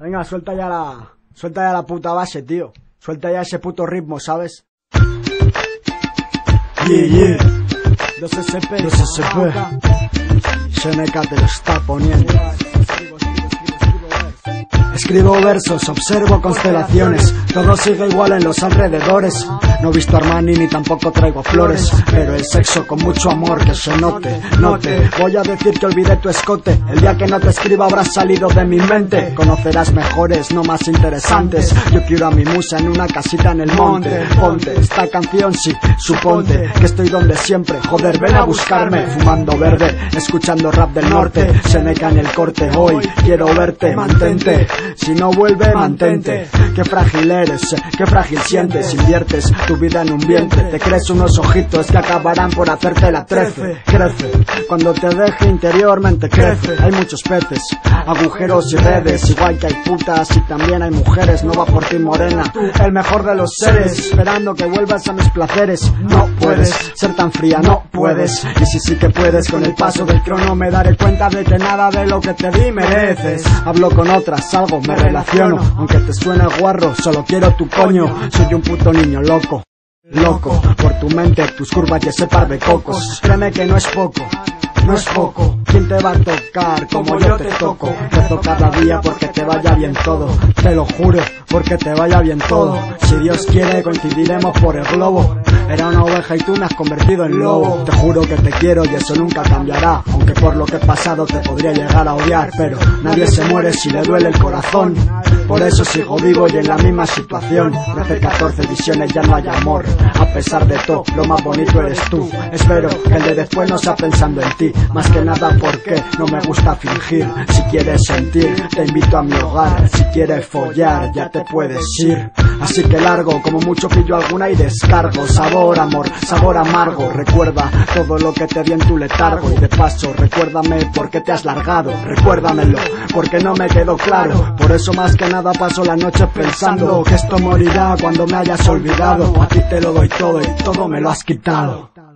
Venga, suelta ya la puta base, tío. Suelta ya ese puto ritmo, ¿sabes? Yeah. 2SP. SNK te lo está poniendo. Escribo versos, observo constelaciones. Todo sigue igual en los alrededores. No he visto Armani ni tampoco traigo flores, pero el sexo con mucho amor que se note. Voy a decir que olvidé tu escote. El día que no te escriba habrás salido de mi mente. Conocerás mejores, no más interesantes. Yo quiero a mi musa en una casita en el monte. Ponte esta canción, sí, suponte que estoy donde siempre. Joder, ven a buscarme. Fumando verde, escuchando rap del norte. SNK en el corte, hoy quiero verte. Mantente, si no vuelve, mantente. Qué frágil eres, qué frágil sientes. Inviertes tu vida en un vientre. Te crees unos ojitos que acabarán por hacerte la 13. Crece, cuando te deje interiormente crece. Hay muchos peces, agujeros y redes. Igual que hay putas y también hay mujeres. No va por ti morena, el mejor de los seres. Esperando que vuelvas a mis placeres. No puedes ser tan fría, no puedes. Y si sí que puedes, con el paso del crono me daré cuenta de que nada de lo que te di mereces. Hablo con otras, salgo, me relaciono. Aunque te suene guarro, solo quiero tu coño. Soy un puto niño loco, por tu mente, tus curvas y ese par de cocos. Créeme que no es poco. ¿Quién te va a tocar como yo te toco? Rezo cada día porque te vaya bien todo. Te lo juro, porque te vaya bien todo. Si Dios quiere coincidiremos por el globo. Era una oveja y tú me has convertido en lobo. Te juro que te quiero y eso nunca cambiará. Aunque por lo que he pasado te podría llegar a odiar, pero nadie se muere si le duele el corazón. Por eso sigo vivo y en la misma situación. Desde 14 visiones ya no hay amor. A pesar de todo, lo más bonito eres tú. Espero que el de después no sea pensando en ti. Más que nada porque no me gusta fingir. Si quieres sentir, te invito a mi hogar. Si quieres follar, ya te puedes ir. Así que largo, como mucho pillo alguna y descargo. Sabor amor, sabor amargo. Recuerda todo lo que te di en tu letargo. Y de paso, recuérdame por qué te has largado. Recuérdamelo, porque no me quedó claro. Por eso más que nada paso la noche pensando que esto morirá cuando me hayas olvidado. A ti te lo doy todo y todo me lo has quitado.